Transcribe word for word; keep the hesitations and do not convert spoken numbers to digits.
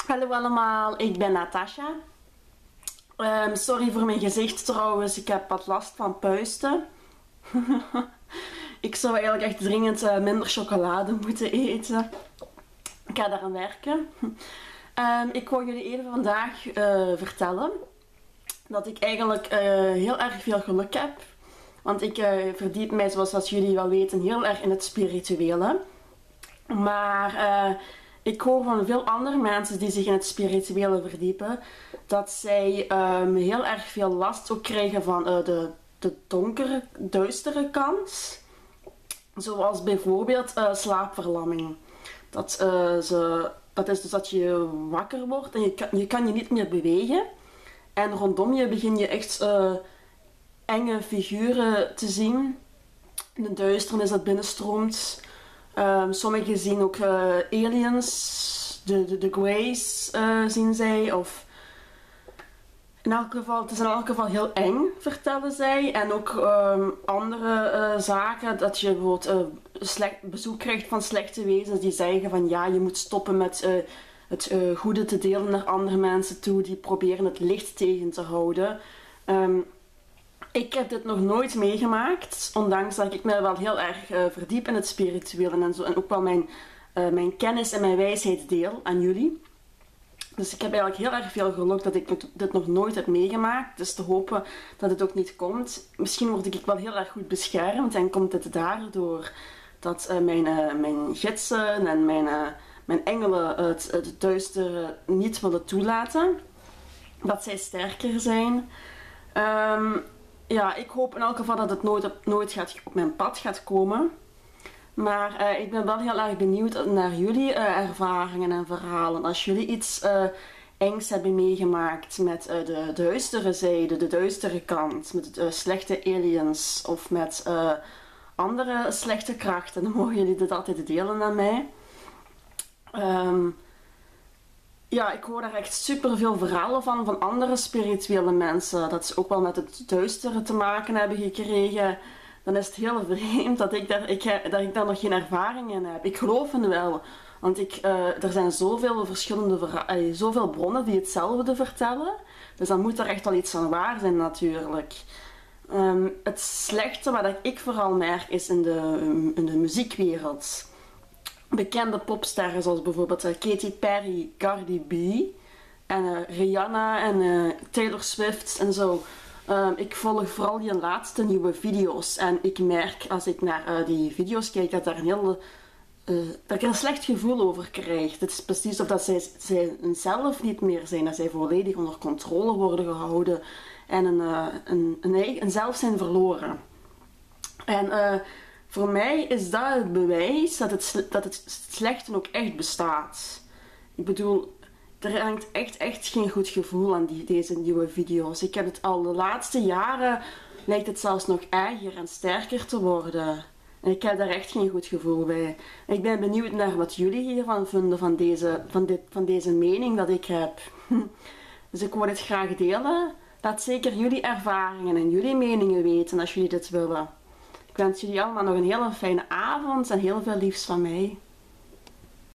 Hallo allemaal, ik ben Natasha. Um, sorry voor mijn gezicht trouwens, ik heb wat last van puisten. Ik zou eigenlijk echt dringend uh, minder chocolade moeten eten. Ik ga daaraan werken. Um, ik wou jullie even vandaag uh, vertellen dat ik eigenlijk uh, heel erg veel geluk heb. Want ik uh, verdiep mij, zoals als jullie wel weten, heel erg in het spirituele. Maar uh, ik hoor van veel andere mensen die zich in het spirituele verdiepen, dat zij um, heel erg veel last ook krijgen van uh, de, de donkere, duistere kant. Zoals bijvoorbeeld uh, slaapverlamming. Dat, uh, ze, dat is dus dat je wakker wordt en je kan, je kan je niet meer bewegen. En rondom je begin je echt uh, enge figuren te zien. In de duisternis dat binnenstroomt. Um, sommigen zien ook uh, aliens, de, de, de Greys uh, zien zij. Of in elk geval, het is in elk geval heel eng, vertellen zij. En ook um, andere uh, zaken, dat je bijvoorbeeld uh, slecht, bezoek krijgt van slechte wezens die zeggen van ja, je moet stoppen met uh, het uh, goede te delen naar andere mensen toe. Die proberen het licht tegen te houden. Um, Ik heb dit nog nooit meegemaakt, ondanks dat ik me wel heel erg uh, verdiep in het spirituele en zo. En ook wel mijn, uh, mijn kennis en mijn wijsheid deel aan jullie. Dus ik heb eigenlijk heel erg veel geluk dat ik dit nog nooit heb meegemaakt. Dus te hopen dat het ook niet komt. Misschien word ik wel heel erg goed beschermd en komt het daardoor dat uh, mijn, uh, mijn gidsen en mijn, uh, mijn engelen het, het duistere niet willen toelaten. Dat zij sterker zijn. Um, Ja, ik hoop in elk geval dat het nooit op, nooit gaat, op mijn pad gaat komen. Maar uh, ik ben wel heel erg benieuwd naar jullie uh, ervaringen en verhalen. Als jullie iets uh, engs hebben meegemaakt met uh, de duistere zijde, de duistere kant, met uh, slechte aliens of met uh, andere slechte krachten, dan mogen jullie dit altijd delen aan mij. Um, Ja, ik hoor daar echt super veel verhalen van, van andere spirituele mensen. Dat ze ook wel met het duistere te maken hebben gekregen. Dan is het heel vreemd dat ik daar, ik, dat ik daar nog geen ervaring in heb. Ik geloof het wel. Want ik, uh, er zijn zoveel verschillende verhalen, zoveel bronnen die hetzelfde vertellen. Dus dan moet er echt wel iets aan waar zijn natuurlijk. Um, het slechte wat ik vooral merk is in de, in de muziekwereld. Bekende popsterren zoals bijvoorbeeld uh, Katy Perry, Cardi B en uh, Rihanna en uh, Taylor Swift en zo. Um, ik volg vooral die laatste nieuwe video's en ik merk als ik naar uh, die video's kijk dat, daar een heel, uh, dat ik er een slecht gevoel over krijg. Het is precies of dat zij, zij zelf niet meer zijn, dat zij volledig onder controle worden gehouden en een, uh, een, een, een zelf zijn verloren. En uh, voor mij is dat het bewijs dat het, dat het slechte ook echt bestaat. Ik bedoel, er hangt echt, echt geen goed gevoel aan die, deze nieuwe video's. Ik heb het al de laatste jaren, lijkt het zelfs nog erger en sterker te worden. En ik heb daar echt geen goed gevoel bij. En ik ben benieuwd naar wat jullie hiervan vinden, van deze, van dit, van deze mening dat ik heb. Dus ik wil dit graag delen. Laat zeker jullie ervaringen en jullie meningen weten als jullie dit willen. Ik wens jullie allemaal nog een hele fijne avond en heel veel liefs van mij.